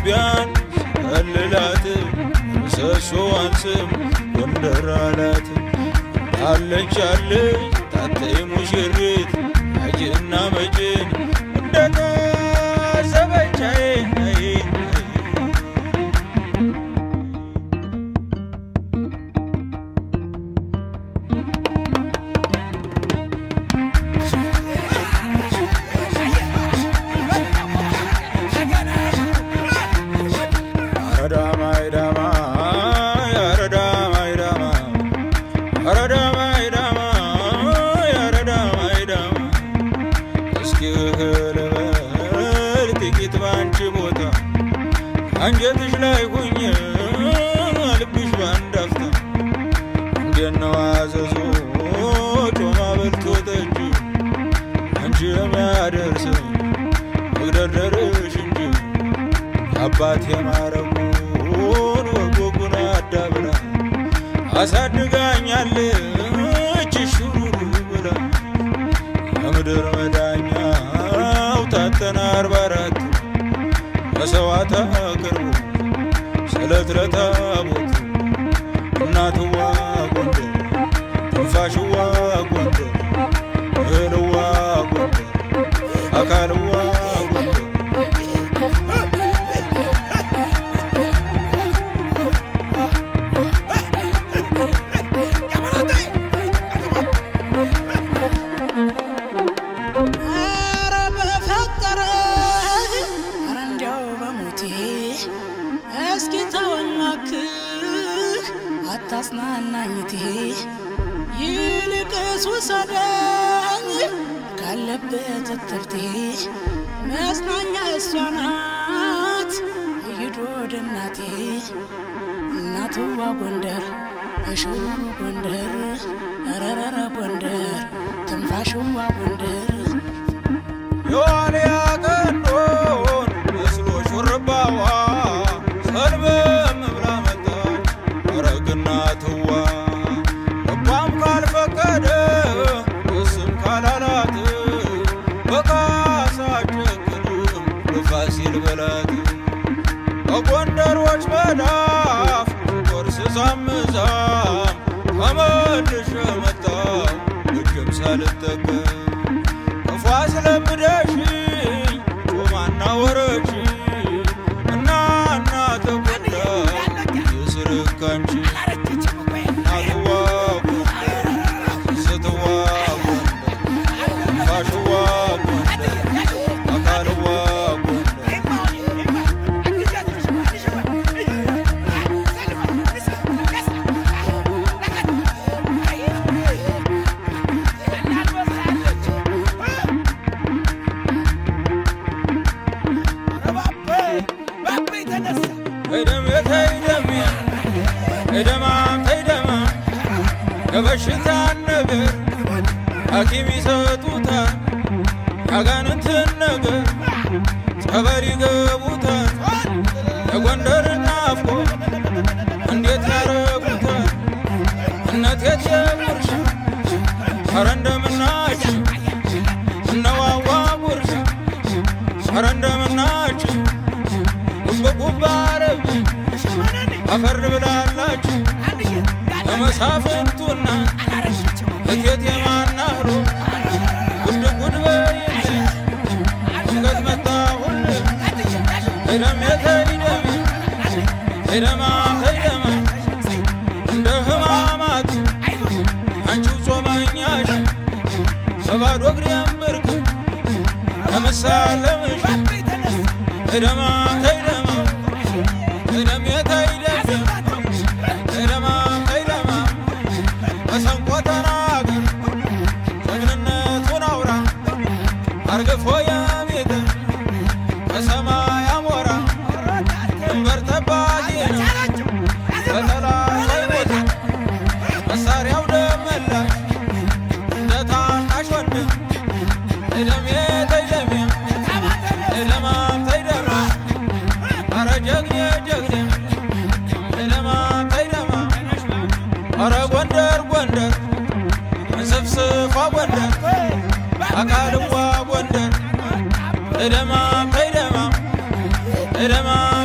ኢትዮጵያን እልላት ሰሶዋን ስም ወንደራላት አለች ታተይ ሙሽሪት አጅና መጅን እንደታ ሰበቻዬ አንጀትሽ ላይ ሆኜ ልብሽ ባንዳፍታ እንደነው አዘዞ ጮማ በልቶ ጠጅ አንቺ የሚያደርሰኝ መግደርደርሽ እንጂ አባቴ ማረጉን ወጎጉን አዳብላ አሳድጋኛለች ሹሩሩ ብላ የምድር መዳኛው ታተና 44 መስዋዕት አቅርቡ ስለትረታ ሞት እናትዋ ጎንደር ትንፋሽዋ ጎንደር እህልዋ ጎንደር አካልዋ ጎንደር አታስናናኝቴ ይልቅስ ውሰደኝ ካለበት እትብቴ መስናኛ እሷ ናት ይዶ ደናቴ እናትዋ ጎንደር እሹሩ ጎንደር ረረረ ጎንደር ትንፋሽዋ ጎንደር የዋልያ ቀንዶን መስሎ ሹርባዋ ሰልበም ብላ ረግናትዋ ልቧም ካልፈቀደ እስም ካላላት በካሳ ጨክንም በፋሲል በላት በጎንደሮች መዳፍ ቆርስ ዛምዛም ተመልሼ መጣሁ እጅም ሳልጠቀም ክፉ አስለምደሽኝ ጮማና ወረች እናና ተጎዳ የስርካንቺ ናትዋ ጎንደር ስትዋ ጎንደር ትንፋሽዋ ጎንደር አካልዋ ጎንደር ተይደማ ከበሽታ ነገር ሐኪም ይሰጡታል ያጋንንትን ነገር ጸበል ይገቡታል የጎንደር ናፍቆ እንዴት ያረጉታል እነቴት የጉርሻ ኧረ እንደምናችሁ እነዋዋ ጉርሻ ኧረ እንደምናችሁ ጉብጉብ አረብ አፈር ብላላችሁ ለመሳፍንቱና እቴት የማናህሮ ጉድ ጉድ በይልኝ እንገት መጣሁል ሄደም የተይደም ሄደማ ሄደማ እንደ ህማማት አንቺው ጾመኛሽ በባዶ እግሬ ምርክ ለመሳለምሽ ሄደማ ሄደማ ሄደም የተይደም ሄደማ ሄደማ በሰንቆ ተናገር ጀግንነቱን አውራ አርግፎ የቤት በሰማይ አሞራ ድንበር ጠባቂ ነው በጠላት አይሞት መሳሪያው ደመላሽ እንደ ታናሽ ወንድም ሄደም የተይደም ሄደማ ሄደማ ኧረ ጀግኔ ጀግኔ ሄደማ ሄደማ ኧረ ጎንደር ጎንደር እንስፍስፏ ጎንደር አካልዋ ጎንደር ሄደማ ሄደማ ሄደማ